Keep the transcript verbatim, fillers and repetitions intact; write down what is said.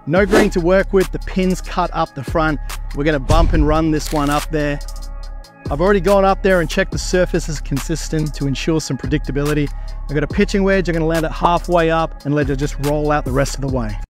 No green to work with, the pin's cut up the front. We're gonna bump and run this one up there. I've already gone up there and checked the surface is consistent to ensure some predictability. I've got a pitching wedge, I'm gonna land it halfway up and let it just roll out the rest of the way.